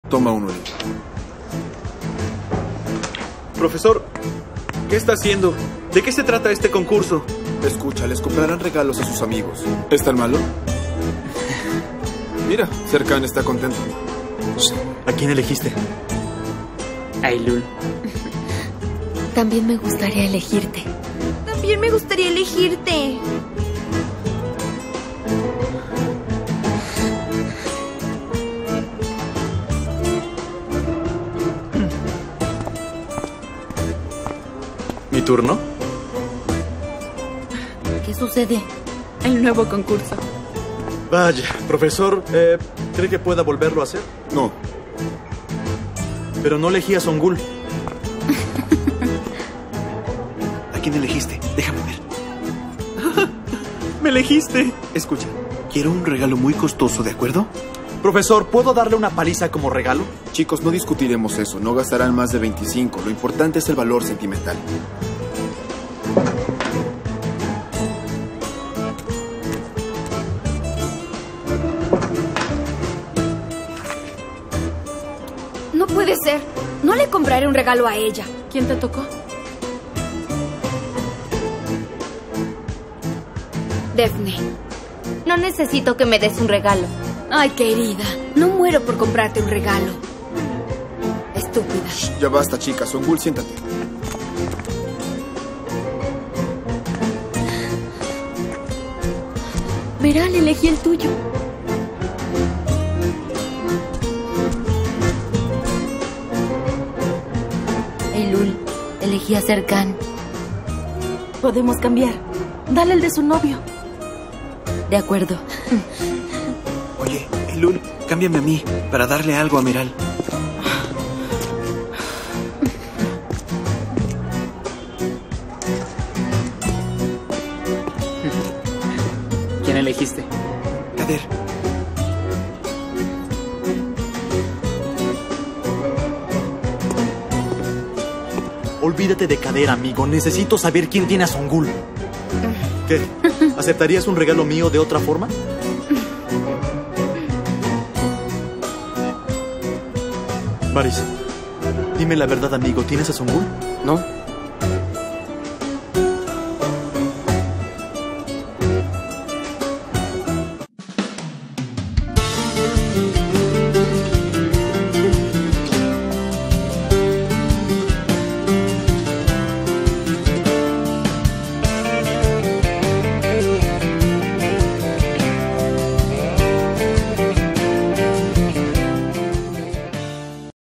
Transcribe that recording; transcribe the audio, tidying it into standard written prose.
Toma uno. Profesor, ¿qué está haciendo? ¿De qué se trata este concurso? Escucha, les comprarán regalos a sus amigos. ¿Es tan malo? Mira, Serkan está contento. ¿A quién elegiste? A Eylul. También me gustaría elegirte. También me gustaría elegirte. ¿Mi turno? ¿Qué sucede? El nuevo concurso. Vaya, profesor, ¿cree que pueda volverlo a hacer? No. Pero no elegí a Songul. ¿A quién elegiste? Déjame ver. ¡Me elegiste! Escucha, quiero un regalo muy costoso, ¿de acuerdo? Profesor, ¿puedo darle una paliza como regalo? Chicos, no discutiremos eso. No gastarán más de 25. Lo importante es el valor sentimental. No puede ser. No le compraré un regalo a ella. ¿Quién te tocó? Daphne. No necesito que me des un regalo. Ay, querida. No muero por comprarte un regalo. Estúpida. Ya basta, chicas. Songul, siéntate. Meral, elegí el tuyo. Eylul, elegí a Serkan. Podemos cambiar. Dale el de su novio. De acuerdo. Oye, Eylul, cámbiame a mí para darle algo a Meral. ¿Quién elegiste? Kader. Olvídate de Kader, amigo. Necesito saber quién tiene a Songul. ¿Qué? ¿Aceptarías un regalo mío de otra forma? Baris, dime la verdad, amigo. ¿Tienes a Songul? ¿No?